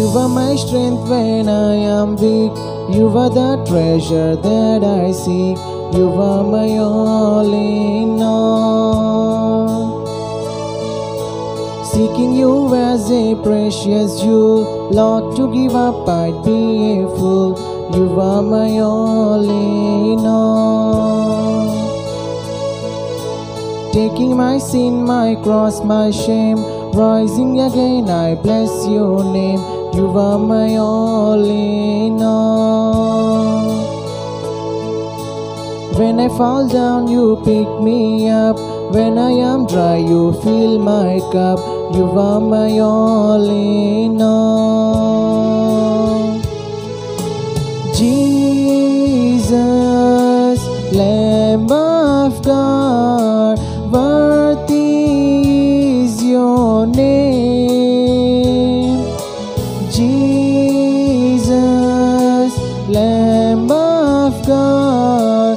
are my strength when I am weak. You are the treasure that I seek. You are my all in all. Seeking you as a precious jewel, Lord, to give up I'd be a fool. You are my all in all. Taking my sin, my cross, my shame, rising again, I bless your name. You are my all in all. When I fall down, you pick me up. When I am dry, you fill my cup. You are my all in all. Jesus, Lamb of God, worthy is your name. Jesus, Lamb of God,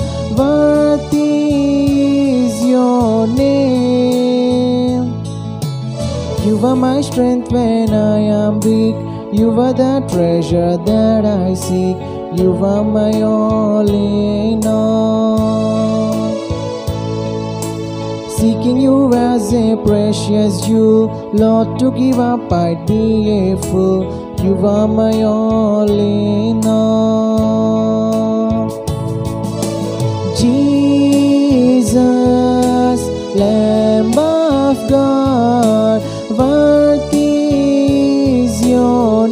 worthy is your name. You are my strength when I am weak. You are the treasure that I seek. You are my all in all. Seeking you as a precious jewel, Lord, to give up I'd be a fool. You are my all in all. Jesus, Lamb of God, worthy is your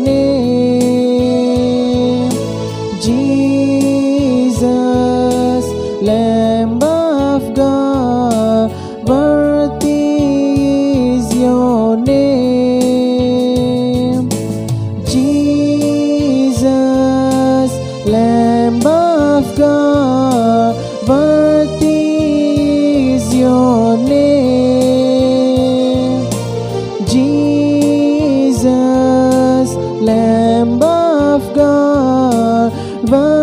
name. Jesus, Lamb of God, worthy is your name. Jesus, Lamb of God, worthy is your name. Jesus, Lamb of God,